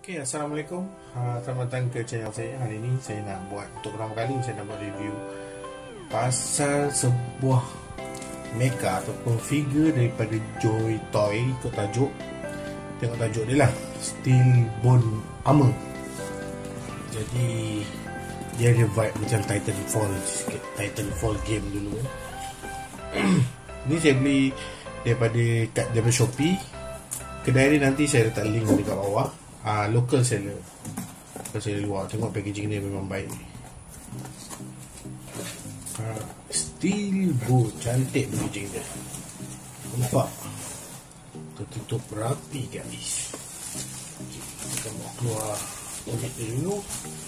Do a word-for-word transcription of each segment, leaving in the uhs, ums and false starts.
Okay, Assalamualaikum. uh, Selamat datang ke channel saya. Hari ini saya nak buat, untuk pertama kali saya nak buat review pasal sebuah mecha ataupun figure daripada Joy Toy. Ikut tajuk, tengok tajuk dia lah, Steel Bone Armor. Jadi dia ada vibe macam Titanfall sikit, Titanfall game dulu. Ni saya beli daripada kat daripada Shopee. Kedai dia nanti saya letak link dekat bawah. Uh, local seller, local seller luar. Tengok packaging dia memang baik. uh, Steel Bone, cantik packaging dia. Nampak tertutup rapi guys. Okay, kita mau keluar unit dia dulu.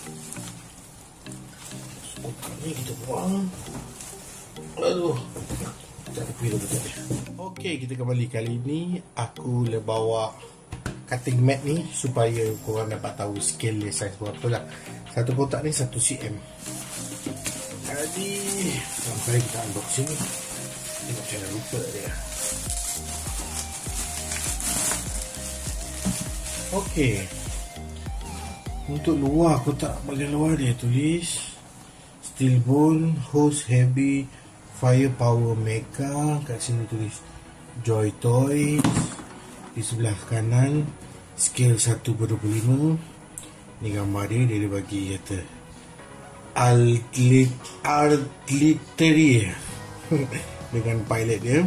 Bukan ni kita buang. Aduh, tak ada pilih betul dia. Ok, kita kembali. Kali ni aku le bawa cutting mat ni supaya korang dapat tahu scale dia, saiz berapa lah. Satu kotak ni satu sentimeter. Jadi sampai kita unboxing ni. Tengok saya dah lupa dia. Ok, untuk luar, kotak bagian luar dia tulis Steel Bone Host Heavy Firepower Mecha. Kat sini tulis Joy Toys. Di sebelah kanan scale satu per dua puluh lima. Ni gambar dia. Dia dia bagi kata Artillery dengan pilot dia.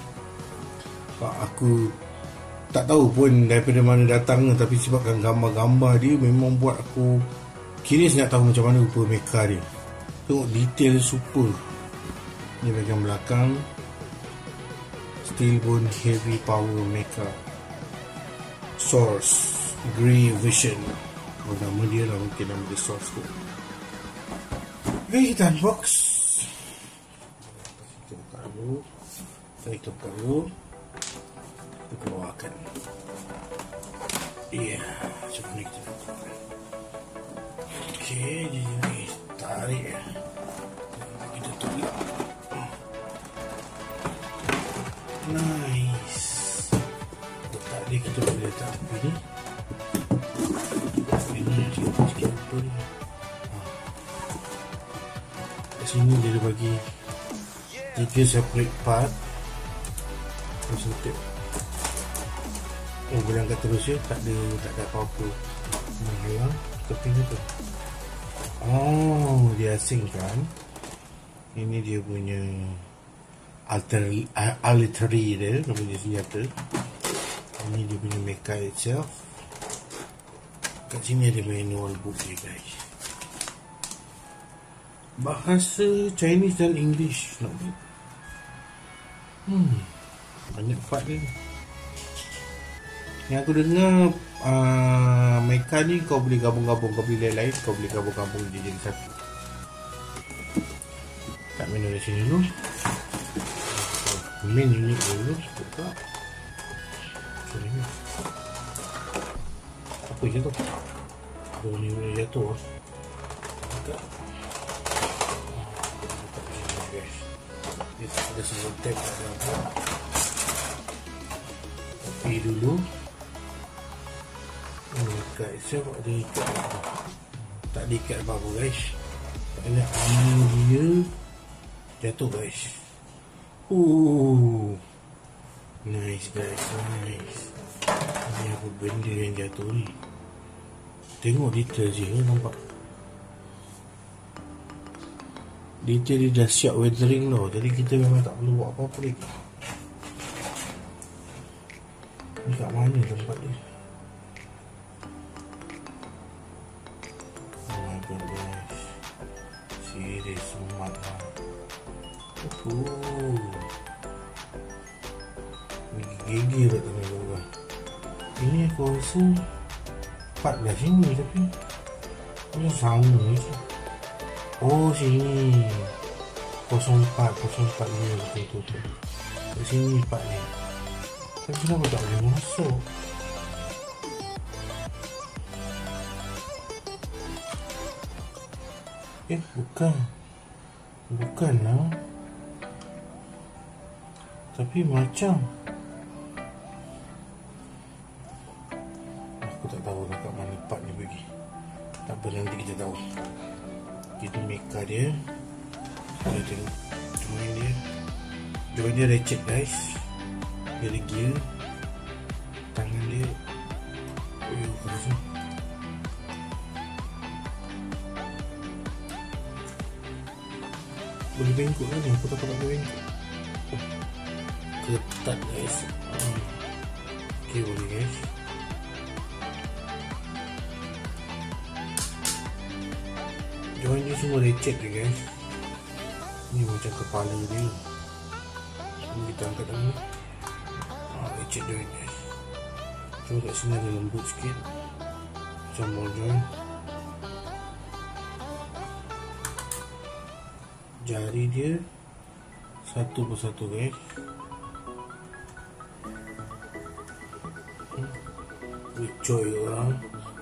Aku tak tahu pun daripada mana datang, tapi sebabkan gambar-gambar dia memang buat aku curious nak tahu macam mana rupa mecha dia. Tengok detail super. Ni bahagian belakang, Steel Bone Heavy Power Mecha. Source Grey Vision. Oh, nama dia lah, mungkin nama dia Source tu. Okay, kita unbox. Kita buka dulu. Kita buka dulu. Kita keluarkan. Iya, macam ni kita buka. Okay, jadi ni tarik. Kita tolak. Nice. Letak dia, kita boleh letak api ni. Ini sikit-sikit apa ni. Kat sini dia ada bagi tiga separate part. Sentuh. Oh, boleh angkat terus ya. Tak ada, tak ada apa-apa menghalang tepi tu. Oh, dia asingkan. Ini dia punya alter, uh, artillery dia, dia punya senjata. Ini dia punya mecha itself. Kat sini ada manual book dia guys. Bahasa Chinese dan English. Not bad. Hmm, banyak part dia. Yang aku dengar uh, mecha ni kau boleh gabung-gabung. Kau boleh lain-lain, kau boleh gabung-gabung dia jadi satu. Tak menu dari sini dulu. Main unit dulu. Buka. Apa je tu? Dua ni boleh jatuh. Buka. Dia ada semua tag. Kopi dulu. Ikat siap ada ikat. Tak ada ikat apa-apa guys. Banyak ambil dia jatuh guys. Oh, nice guys, nice. Ini apa benda yang jatuh ni? Tengok detail je, nampak detail dia dah siap weathering tau. Jadi kita memang tak perlu buat apa-apa lagi. Ni kat mana tempat dia? Oh my god guys, serius smart lah. Oh, gigi tak tahu. Ini aku rasa part dah sini tapi ini sama je. Oh sini kosong empat kosong empat ni betul-betul. Kat sini part ni. Tapi kenapa tak boleh masuk? Eh bukan, bukan lah. Tapi macam Aku tak tahu nak kat mana part ni pergi. Tak apa, nanti kita tahu. Ini meka dia. Kita tengok join dia. Join dia ratchet guys. Dia ada gear. Tangan dia. Oh ya, macam boleh bengkok kan ni. Aku tak boleh bengkok. Oh, ketat guys. hmm. Ok, boleh guys. Join dia semua ratchet dia guys. Ni macam kepala dia. Ini kita angkat dalam ni. ah, Ratchet join guys. Cuma kat sini ada lembut sikit. Macam ball join. Jari dia satu persatu guys. Ucoy orang.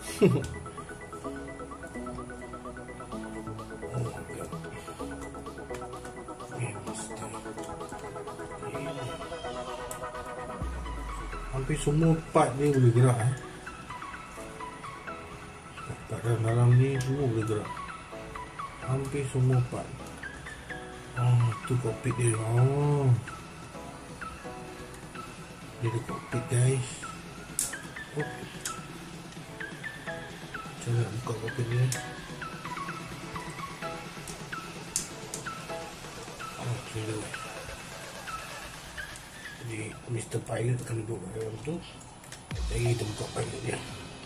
Hampir semua part dia boleh gerak eh. Part dalam ni semua boleh gerak. Hampir semua part. Oh, tu kokpit dia. Oh, dia ada kokpit guys. Oh, macam nak buka kokpit dia. Oh, kira. Jadi Mister Pilot akan duduk dalam tu. Jadi kita buka pilot dia.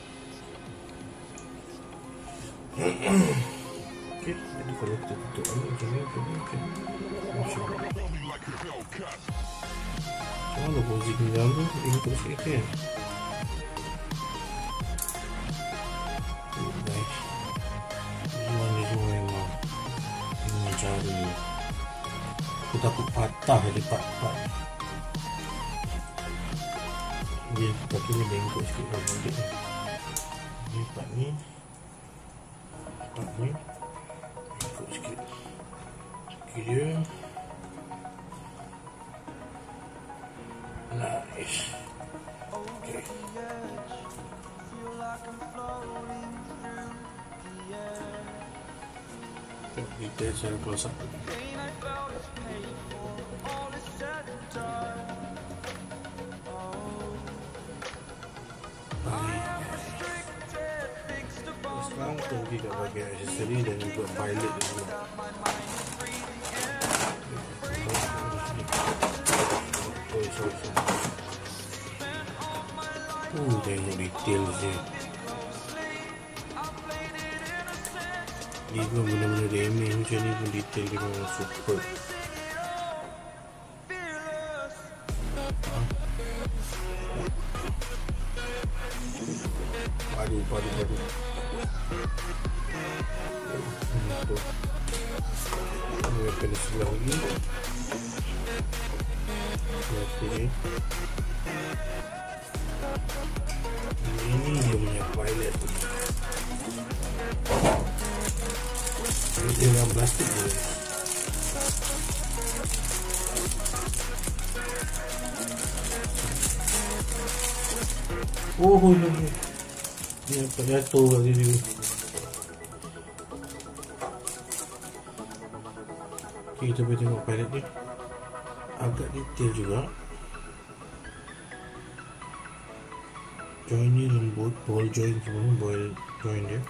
Ok, jadi kalau kita tutup ni macam ni, macam ni, macam ni, macam ni. Macam mana posisi ni dalam tu? Ikut sikit kan? Oh guys, semua ni semua memang ini cara. Aku takut patah di part-part. Dia kaki ni bengkok sikit kalau balik ni. Ni part ni, part ni bengkok sikit. Kaki dia nice. Okay. Tengok detail secara close up. Sekarang kita pergi kat bahagian aksesori dan juga pilot dia semua. Oh, sorry, sorry. Oh, tengok detail je. Dia pun benda-benda remeh macam ni pun detail dia memang super. Padu, padu, padu. Ini kena sebelah lagi. Okay. Ini dia punya pilot. Ini dia yang plastik dia. Oh, oh, oh. Ni apa jatuh kat sini. Okay, kita boleh tengok pilot ni. Agak detail juga. Join ni lembut, ball join semua, ball join dia.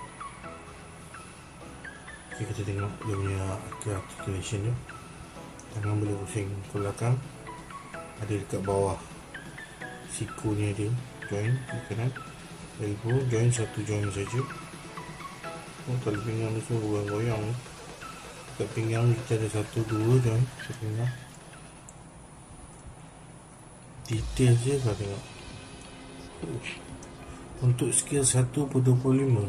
Okay, kita tengok dia punya articulation dia. Tangan boleh pusing ke belakang. Ada dekat bawah siku ni ada join di kanan. Elbow join satu join saja. Oh, tali pinggang ni semua goyang-goyang. Dekat pinggang kita ada satu dua join dekat pinggang. Detail je kau tengok. Untuk scale satu per dua puluh lima.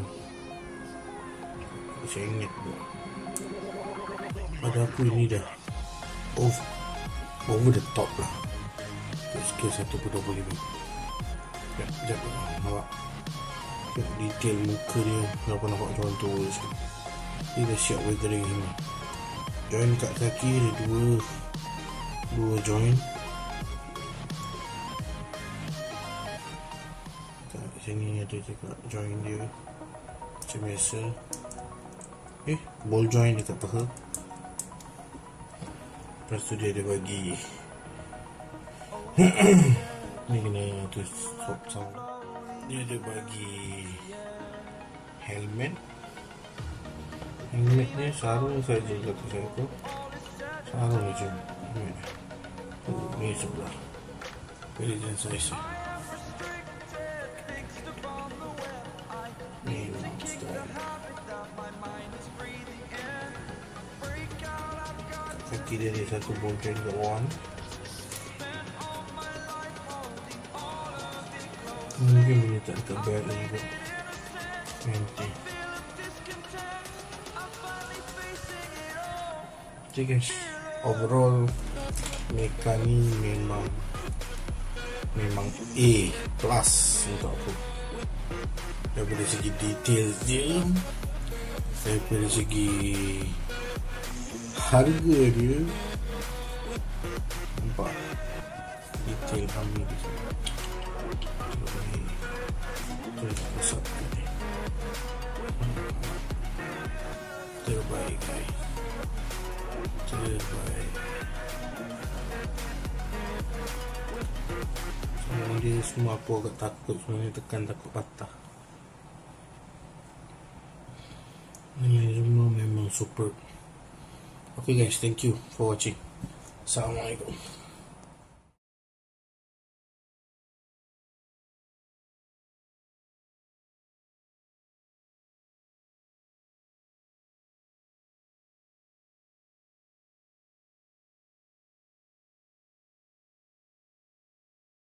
Saya ingat pula. Pada aku ini dah over, over the top lah. Untuk scale satu per dua puluh lima. Sekejap, sekejap nampak. Tengok detail muka dia. Kenapa nampak macam tu sikit. Dia dah siap weathering ni. Join kat kaki ada dua Dua join. Macam ni ada juga join dia macam biasa. Eh, ball joint dekat paha. Lepas tu dia ada bagi ni kena tu stop sound. Dia ada bagi helmet. Helmet ni sarung saja kata saya tu. Sarung je. Helmet. Oh, ni sebelah. Pilih jenis size. Ni style. Kaki dia ada satu ball joint kat bawah ni. Mungkin boleh tak dekat belt ni juga. Nanti. Okay guys, overall Mecha ni memang memang A plus untuk aku. Daripada segi detail dia, daripada segi harga dia, nampak detail kami di sini. Terbaik guys, terbaik. Sebenarnya dia semua aku agak takut, sebenarnya tekan takut patah. Ini semua memang super. Okay guys, thank you for watching. Assalamualaikum.